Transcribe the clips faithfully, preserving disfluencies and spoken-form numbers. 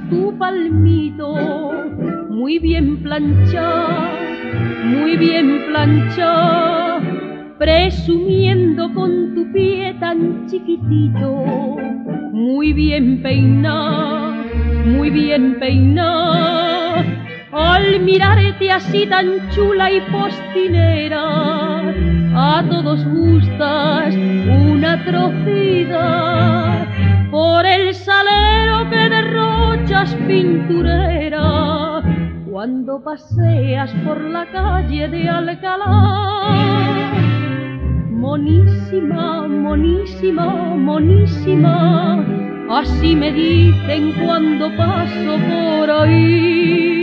tu palmito, muy bien planchado, muy bien planchado, presumiendo con tu pie tan chiquitito, muy bien peinado, muy bien peinado. Al mirarte así tan chula y postinera, a todos gustas una atrocidad. Por el salero que derrochas pinturera, cuando paseas por la calle de Alcalá. Monísima, monísima, monísima, así me dicen cuando paso por ahí.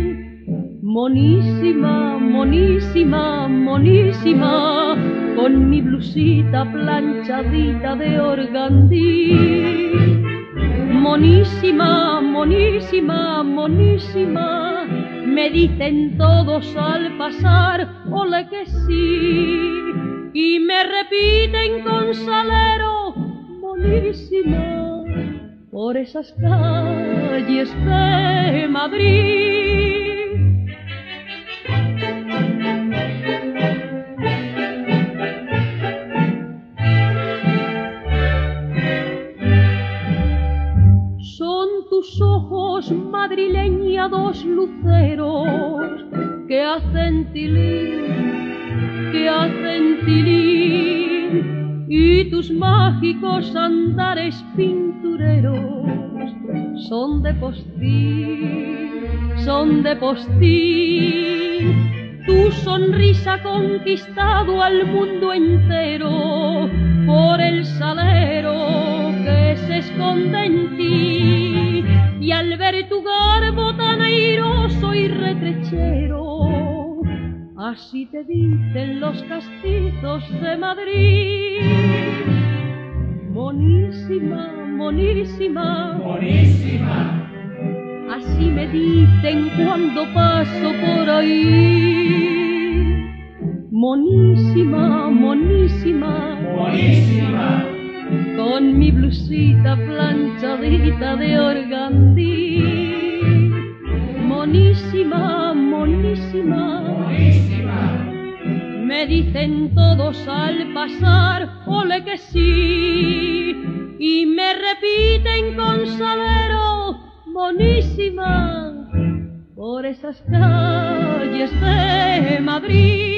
Monísima, monísima, monísima, con mi blusita planchadita de organdí. Monísima, monísima, monísima, me dicen todos al pasar, ole que sí. Y me repiten con salero, monísima, por esas calles de Madrid. Son tus ojos, madrileña, dos luceros que hacen tilín, que hacen tilín, y tus mágicos andares pintureros son de postín, son de postín. Tu sonrisa ha conquistado al mundo entero por el salero que se esconde en ti, y al ver tu garbo tan airoso y retrechero, así te dicen los castizos de Madrid. Monísima, monísima, monísima, así me dicen cuando paso por ahí. Monísima, monísima, monísima, con mi blusita planchadita de organdí. Monísima, monísima, monísima, me dicen todos al pasar, ole que sí. Y me repiten con salero, monísima, por esas calles de Madrid.